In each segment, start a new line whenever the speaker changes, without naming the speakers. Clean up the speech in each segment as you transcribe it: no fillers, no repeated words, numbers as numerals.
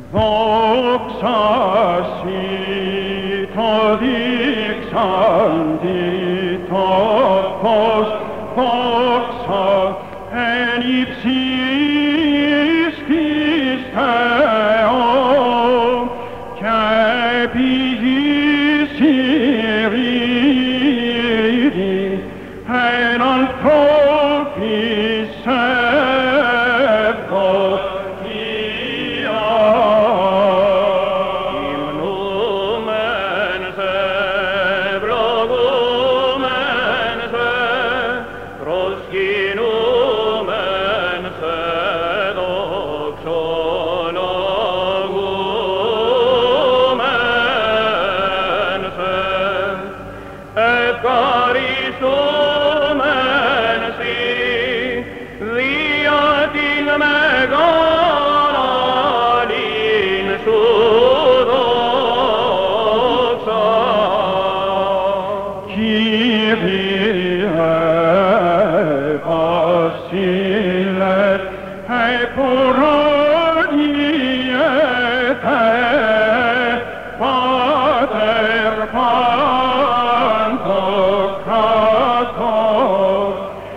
δόξα σοι το δείξαντι το φως, δόξα εν υψής της Θεόν και πηγής ειρήνη εν ανθρώπης ευδοκία.
Υμνούμεν σε, ευλογούμεν σε, προσκυνούμεν σε, δοξολογούμεν σε, ευχαριστούμεν σοι, δια την μεγάλην σου δόξα.
Κύριε Βασίλε, επουρανιέται, Πάτερ Παντοκράτορ,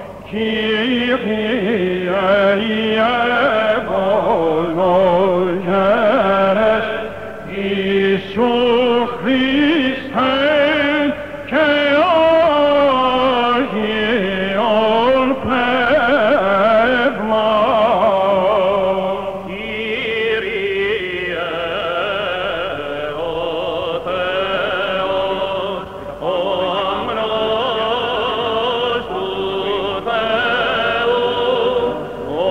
Κύριε ευλογένες, Ιησού Χριστέ και Άγιον Πνεύμα.
Κύριε ο Θεός, ο αμνός του Θεού, ο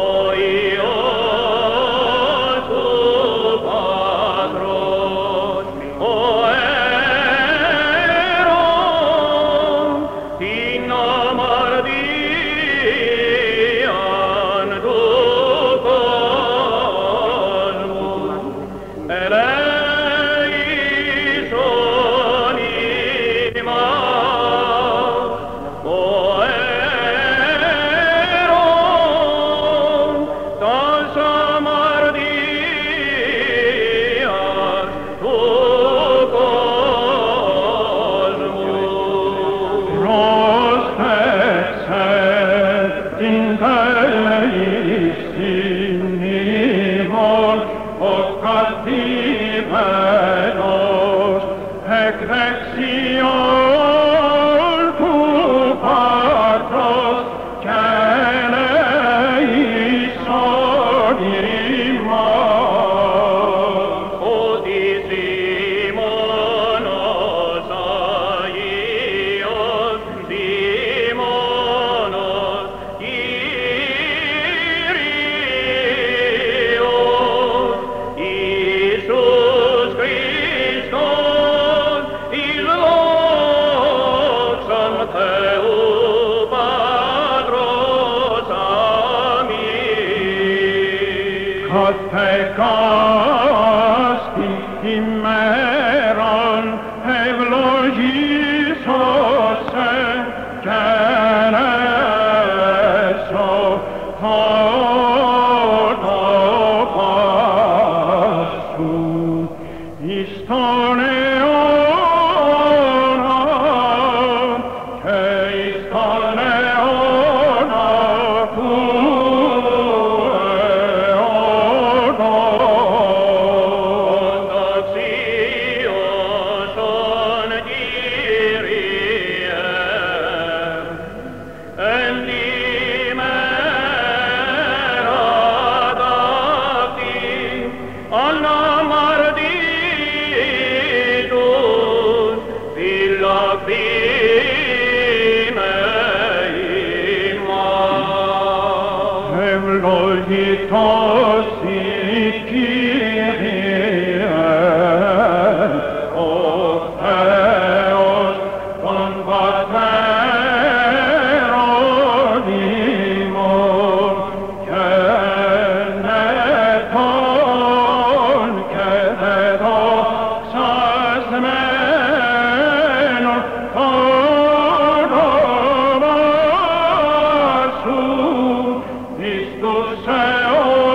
Υιός του Πατρός, ο Αίρον, την αμαρτίαν του κόσμου, ελέησον ημάς, ο Αίρον, τας αμαρτίας του κόσμου.
Πρόσθεξε την τελειστήν ημών ο κατημένος εκ δεξιών του Πατρός και ελέησον ημάς.
Ότι Σίμωνος Αγίος, Σίμωνος Κύριος, Ιησούς Χριστός, εις δόξαν Θεού Πατρός αμήν.
Καθεκάστη ημέραν ευλογήσωσε και ελέσω το όνομα σου εις τον αιώνα και εις τον αιώνα του αιώνων.
Αξίωσον Κύριε, εν ημέρα ταύτη, αναμαρτήτους φυλακτήνε ημάς.
Ευλογητός η Κύριε, ο Θεός των πατέρων ημών και νετών και δεδοξασμένων το όνομα σου εις τους αιώνας.